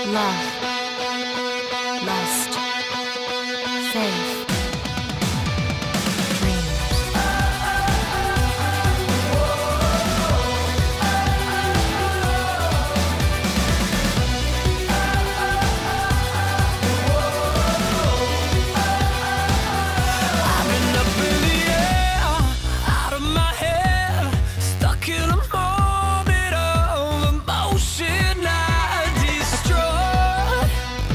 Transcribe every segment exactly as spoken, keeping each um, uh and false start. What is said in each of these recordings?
love, lust, faith, dreams. I've been up in the air, out of my head, stuck in a moment of emotion I destroyed.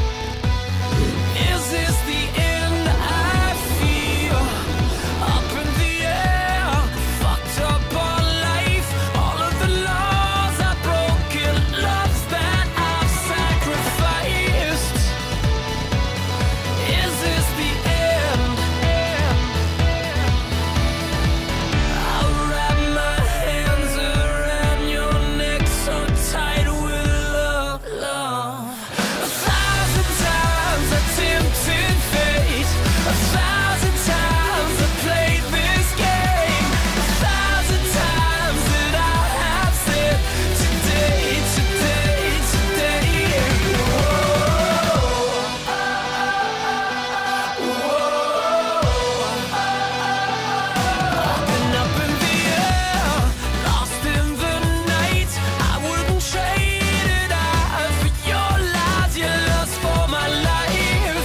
Is this the end I feel? Up in the air, fucked up on life, all of the laws I've broken, loves that I've sacrificed. Is this the end? I'll wrap my hands around your neck so tight with love, love. A thousand times I tempted fate, a thousand times I played this game, a thousand times that I have said today, today, today. I've been up in the air, lost in the night. I wouldn't trade it out for your lies, your lust for my life.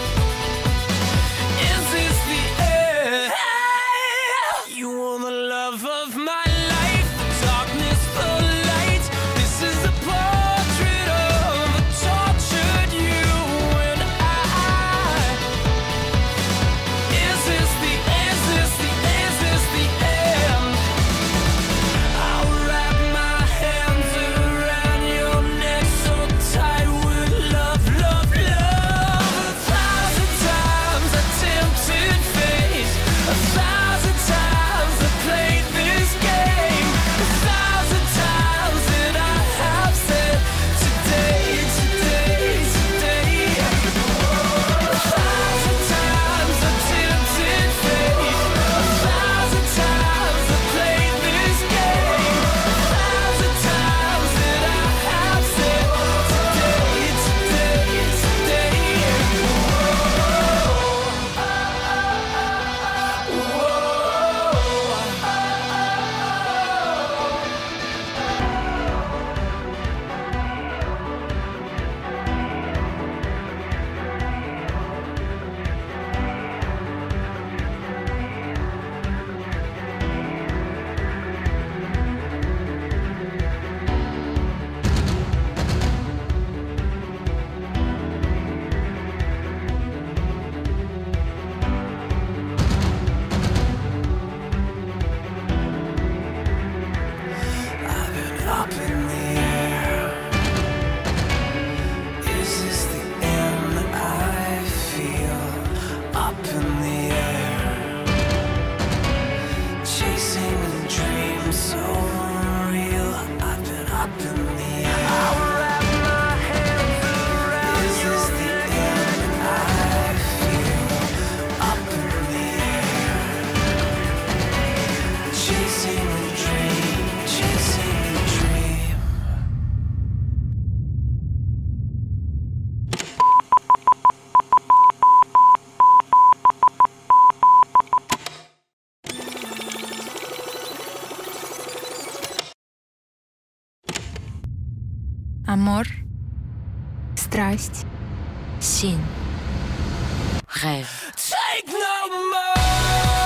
Is this the end? You are the love of my life, the darkness, the light. This is a portrait of a tortured you and I. Is this the, is this the, is this the end? I'll wrap my hands around your neck so tight with love, love, love. A thousand times I tempted fate, a thousand times I played this game, a thousand times that I have said today, today, today. A thousand times I tempted fate, a thousand times I played this game, a thousand times that I have said today, today, I've been up in the air. Is this the end I feel? Up in the air, chasing a dream so real. I've been up in the air. I'll wrap my hands around. Is this the end I feel? Up in the air, chasing a dream, chasing a dream. Amor, страсть, син. Rêve. Take no more.